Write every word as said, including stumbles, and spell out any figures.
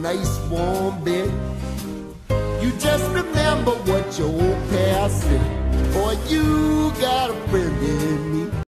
nice warm bed. You just remember what your old past said, boy, you got a friend in me.